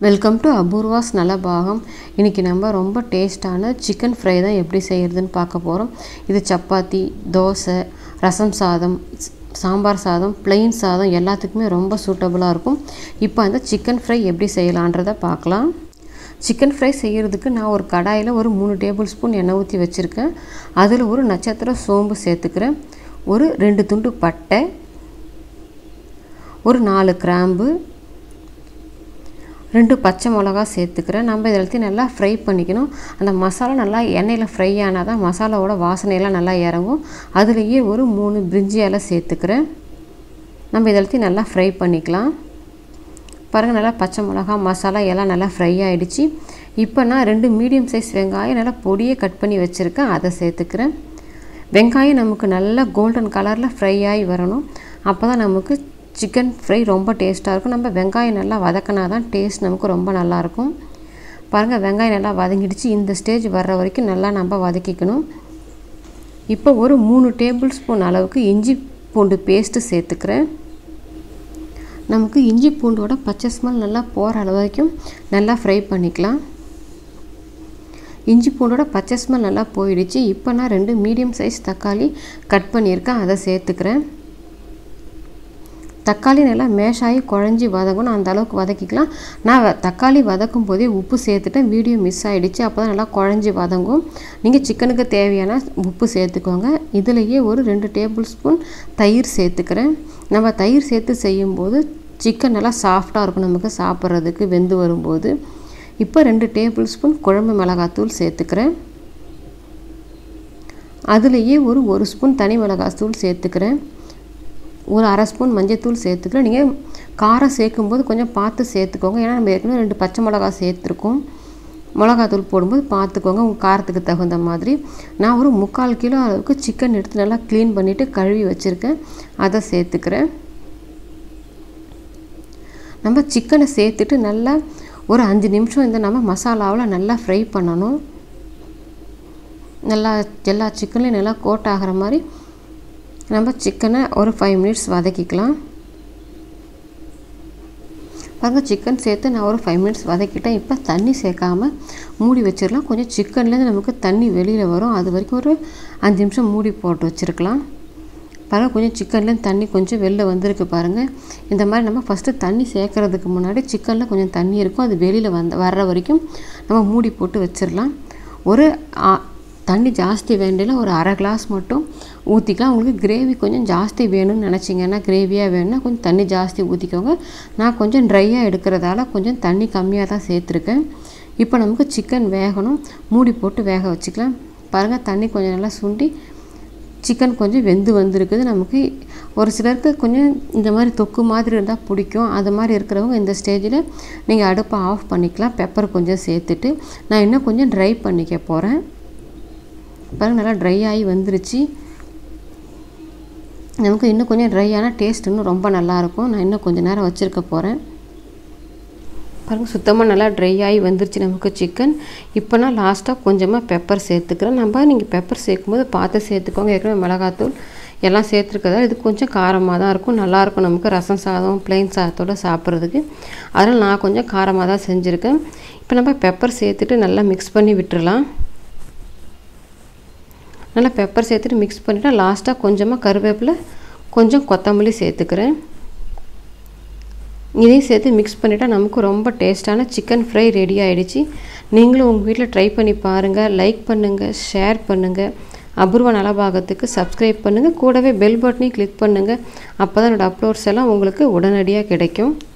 Welcome to Apoorva's Nalabagam. இன்றைக்கி நம்ம ரொம்ப டேஸ்டான சிக்கன் ஃப்ரை தான் எப்படி செய்கிறதுன்னு பார்க்க போகிறோம். இது சப்பாத்தி, தோசை, ரசம் சாதம், சாம்பார் சாதம், பிளெயின் சாதம் எல்லாத்துக்குமே ரொம்ப சூட்டபுளாக இருக்கும். இப்போ அந்த சிக்கன் ஃப்ரை எப்படி செய்யலான்றதை பார்க்கலாம். சிக்கன் ஃப்ரை செய்கிறதுக்கு நான் ஒரு கடாயில் ஒரு 3 டேபிள் ஸ்பூன் எண்ணெய் ஊற்றி வச்சுருக்கேன். அதில் ஒரு நட்சத்திர சோம்பு சேர்த்துக்கிறேன், ஒரு 2 துண்டு பட்டை, ஒரு 4 கிராம்பு, 2 பச்சை மிளகா சேர்த்துக்கிறேன். நம்ம இதை எல்லாத்தையும் நல்லா ஃப்ரை பண்ணிக்கணும். அந்த மசாலா நல்லா எண்ணெயில் ஃப்ரை ஆனால் தான் மசாலாவோட வாசனையெல்லாம் நல்லா இறங்கும். அதுலேயே ஒரு 3 பிரிஞ்சி இலை சேர்த்துக்கிறேன். நம்ம இதை எல்லாத்தையும் நல்லா ஃப்ரை பண்ணிக்கலாம். பாருங்கள், நல்லா பச்சை மிளகா, மசாலா எல்லாம் நல்லா ஃப்ரை ஆகிடுச்சு. இப்போ நான் 2 மீடியம் சைஸ் வெங்காயம் நல்லா பொடியை கட் பண்ணி வச்சுருக்கேன், அதை சேர்த்துக்கிறேன். வெங்காயம் நமக்கு நல்லா கோல்டன் கலரில் ஃப்ரை ஆகி வரணும். அப்போ தான் நமக்கு சிக்கன் ஃப்ரை ரொம்ப டேஸ்ட்டாக இருக்கும். நம்ம வெங்காயம் நல்லா வதக்கினா தான் டேஸ்ட் நமக்கு ரொம்ப நல்லாயிருக்கும். பாருங்கள், வெங்காயம் நல்லா வதங்கிடுச்சு. இந்த ஸ்டேஜ் வர்ற வரைக்கும் நல்லா நம்ம வதக்கிக்கணும். இப்போ ஒரு 3 டேபிள் ஸ்பூன் அளவுக்கு இஞ்சி பூண்டு பேஸ்ட்டு சேர்த்துக்கிறேன். நமக்கு இஞ்சி பூண்டோட பச்சை ஸ்மெல் நல்லா போகிற அளவு வரைக்கும் நல்லா ஃப்ரை பண்ணிக்கலாம். இஞ்சி பூண்டோட பச்சை ஸ்மெல் நல்லா போயிடுச்சு. இப்போ நான் 2 மீடியம் சைஸ் தக்காளி கட் பண்ணியிருக்கேன், அதை சேர்த்துக்கிறேன். தக்காளி நல்லா மேஷ் ஆகி குழஞ்சி வதங்கணும், அந்த அளவுக்கு வதக்கிக்கலாம். நான் தக்காளி வதக்கும் போதே உப்பு சேர்த்துட்டேன், வீடியோ மிஸ் ஆகிடுச்சு. அப்போ தான் நல்லா குழஞ்சி வதங்கும். நீங்கள் சிக்கனுக்கு தேவையான உப்பு சேர்த்துக்கோங்க. இதுலேயே ஒரு 2 டேபிள் ஸ்பூன் தயிர் சேர்த்துக்கிறேன். நம்ம தயிர் சேர்த்து செய்யும்போது சிக்கன் நல்லா சாஃப்டாக இருக்கும் நமக்கு சாப்பிட்றதுக்கு வெந்து வரும்போது. இப்போ 2 டேபிள் ஸ்பூன் குழம்பு மிளகாத்தூள் சேர்த்துக்கிறேன். அதுலேயே ஒரு ஸ்பூன் தனி மிளகாத்தூள் சேர்த்துக்கிறேன். ஒரு அரை ஸ்பூன் மஞ்சத்தூள் சேர்த்துக்கிறேன். நீங்கள் காரம் சேர்க்கும்போது கொஞ்சம் பார்த்து சேர்த்துக்கோங்க, ஏன்னா நம்ம ஏற்கனவே 2 பச்சை மிளகா சேர்த்துருக்கோம். மிளகாத்தூள் போடும்போது பார்த்துக்கோங்க உங்கள் காரத்துக்கு தகுந்த மாதிரி. நான் ஒரு 3/4 கிலோ அளவுக்கு சிக்கன் எடுத்து நல்லா க்ளீன் பண்ணிவிட்டு கழுவி வச்சுருக்கேன், அதை சேர்த்துக்கிறேன். நம்ம சிக்கனை சேர்த்துட்டு நல்லா ஒரு 5 நிமிஷம் இந்த நம்ம மசாலாவில் நல்லா ஃப்ரை பண்ணணும். நல்லா எல்லா சிக்கன்லேயும் நல்லா கோட் ஆகிற மாதிரி நம்ம சிக்கனை ஒரு 5 மினிட்ஸ் வதக்கிக்கலாம். பாருங்கள், சிக்கன் சேர்த்து நான் ஒரு 5 மினிட்ஸ் வதக்கிட்டேன். இப்போ தண்ணி சேர்க்காமல் மூடி வச்சிடலாம். கொஞ்சம் சிக்கன்லேருந்து நமக்கு தண்ணி வெளியில் வரும், அது வரைக்கும் ஒரு 5 நிமிஷம் மூடி போட்டு வச்சுருக்கலாம். பாருங்கள், கொஞ்சம் சிக்கன்லேருந்து தண்ணி கொஞ்சம் வெளில வந்திருக்கு பாருங்கள். இந்த மாதிரி நம்ம ஃபஸ்ட்டு தண்ணி சேர்க்குறதுக்கு முன்னாடி சிக்கனில் கொஞ்சம் தண்ணி இருக்கும், அது வெளியில் வர்ற வரைக்கும் நம்ம மூடி போட்டு வச்சிடலாம். ஒரு தண்ணி ஜாஸ்தி வேண்டியில் ஒரு அரை கிளாஸ் மட்டும் ஊற்றிக்கலாம். உங்களுக்கு கிரேவி கொஞ்சம் ஜாஸ்தி வேணும்னு நினச்சிங்கன்னா, கிரேவியாக வேணும்னா கொஞ்சம் தண்ணி ஜாஸ்தி ஊற்றிக்கோங்க. நான் கொஞ்சம் ட்ரையாக எடுக்கிறதால கொஞ்சம் தண்ணி கம்மியாக தான் சேர்த்துருக்கேன். இப்போ நமக்கு சிக்கன் வேகணும், மூடி போட்டு வேக வச்சுக்கலாம். பாருங்கள், தண்ணி கொஞ்சம் நல்லா சுண்டி சிக்கன் கொஞ்சம் வெந்து வந்திருக்குது. நமக்கு ஒரு சிலருக்கு கொஞ்சம் இந்த மாதிரி தொக்கு மாதிரி இருந்தால் பிடிக்கும். அது மாதிரி இருக்கிறவங்க இந்த ஸ்டேஜில் நீங்கள் அடுப்பை ஆஃப் பண்ணிக்கலாம். பெப்பர் கொஞ்சம் சேர்த்துட்டு நான் இன்னும் கொஞ்சம் ட்ரை பண்ணிக்க போகிறேன். பாருங்கள், நல்லா ட்ரை ஆகி வந்துருச்சு. நமக்கு இன்னும் கொஞ்சம் ட்ரையான டேஸ்ட் இன்னும் ரொம்ப நல்லாயிருக்கும். நான் இன்னும் கொஞ்சம் நேரம் வச்சுருக்க போகிறேன். பாருங்கள், சுத்தமாக நல்லா ட்ரை ஆகி வந்துருச்சு நமக்கு சிக்கன். இப்போ நான் லாஸ்ட்டாக கொஞ்சமாக பெப்பர் சேர்த்துக்கிறேன். நீங்கள் பெப்பர் சேர்க்கும்போது பார்த்து சேர்த்துக்கோங்க. ஏற்கனவே மிளகாத்தூள் எல்லாம் சேர்த்துருக்கதால் இது கொஞ்சம் காரமாக தான் இருக்கும், நல்லாயிருக்கும் நமக்கு ரசம் சாதம், பிளெயின் சாதத்தோடு சாப்பிட்றதுக்கு. அதனால் நான் கொஞ்சம் காரமாக தான் செஞ்சுருக்கேன். இப்போ நம்ம பெப்பர் சேர்த்துட்டு நல்லா மிக்ஸ் பண்ணி விட்டுறலாம். நல்லா பெப்பர் சேர்த்துட்டு மிக்ஸ் பண்ணிவிட்டு லாஸ்ட்டாக கொஞ்சமாக கருவேப்பிலை, கொஞ்சம் கொத்தமல்லி சேர்த்துக்கிறேன். இதையும் சேர்த்து மிக்ஸ் பண்ணிவிட்டால் நமக்கு ரொம்ப டேஸ்ட்டான சிக்கன் ஃப்ரை ரெடி ஆகிடுச்சு. நீங்களும் உங்கள் வீட்டில் ட்ரை பண்ணி பாருங்கள். லைக் பண்ணுங்கள், ஷேர் பண்ணுங்கள், அபூர்வ நலபாகத்துக்கு சப்ஸ்கிரைப் பண்ணுங்கள், கூடவே பெல் பட்டனையும் கிளிக் பண்ணுங்கள். அப்போ தான் என்னோடய அப்லோட்ஸ் எல்லாம் உங்களுக்கு உடனடியாக கிடைக்கும்.